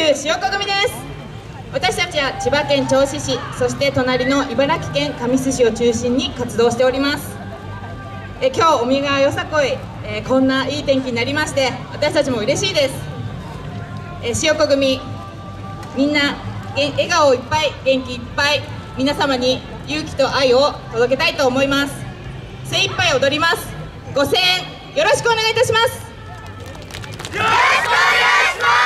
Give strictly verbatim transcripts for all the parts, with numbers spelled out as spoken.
塩子組です。私たちは千葉県銚子市、そして隣の茨城県神栖市を中心に活動しております。え今日海がよさこい、えこんないい天気になりまして、私たちも嬉しいです。え塩子組、みんな笑顔いっぱい、元気いっぱい、皆様に勇気と愛を届けたいと思います。精一杯踊ります。ご声援よろしくお願いいたします。よろしくお願いします。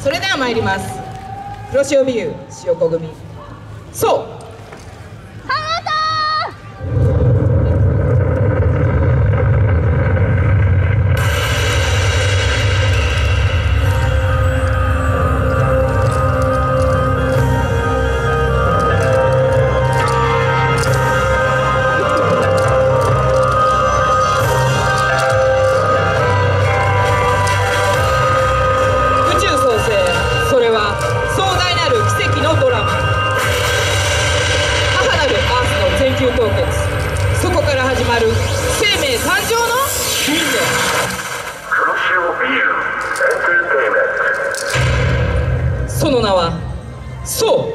それでは参ります。黒潮美優塩子組、そうそこから始まる生命誕生の運命。その名はそう。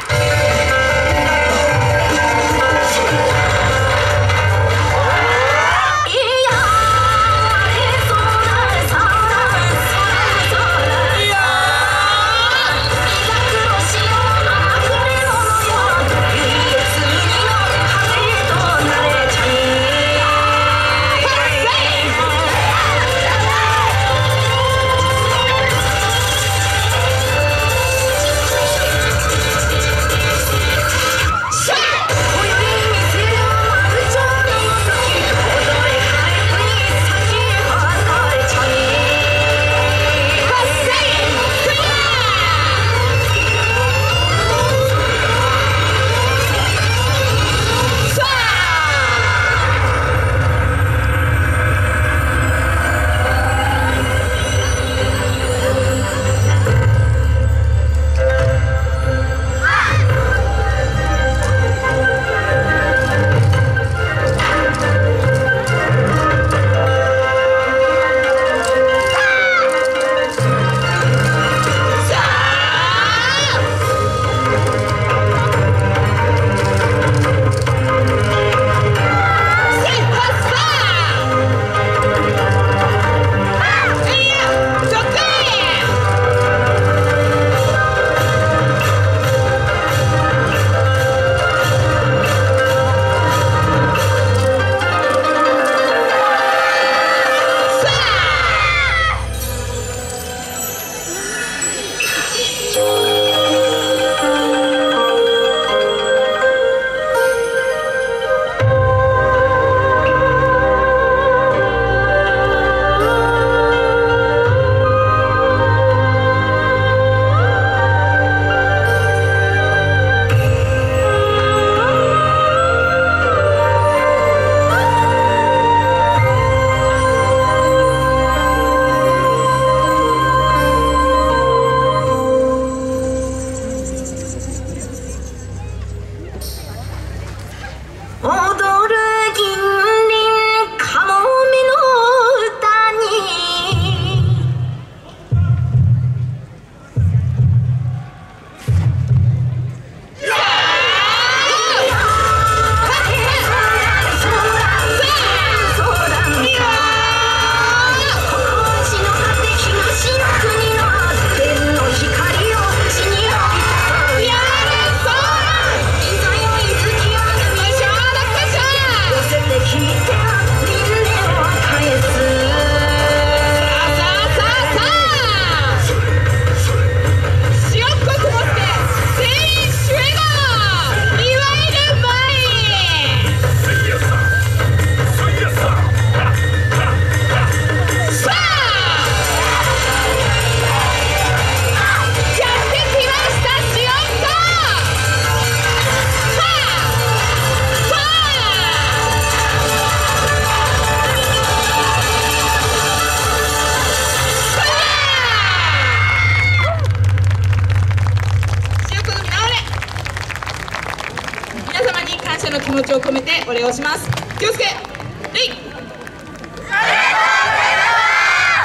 の気持ちを込めてお礼をします。気をつけ、レイ。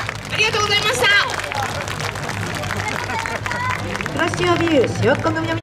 チュアビュー塩っ子組の